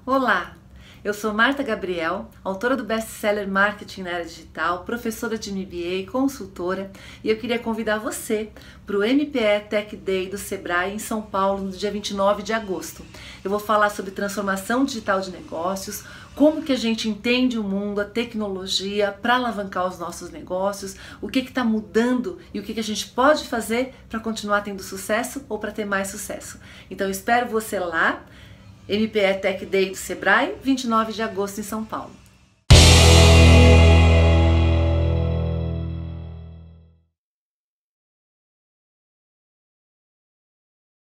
Olá, eu sou Marta Gabriel, autora do best-seller Marketing na Era Digital, professora de MBA, consultora, e eu queria convidar você para o MPE Tech Day do Sebrae em São Paulo no dia 29 de agosto. Eu vou falar sobre transformação digital de negócios, como que a gente entende o mundo, a tecnologia para alavancar os nossos negócios, o que está mudando e o que a gente pode fazer para continuar tendo sucesso ou para ter mais sucesso. Então eu espero você lá. MPE Tech Day do Sebrae, 29 de agosto em São Paulo.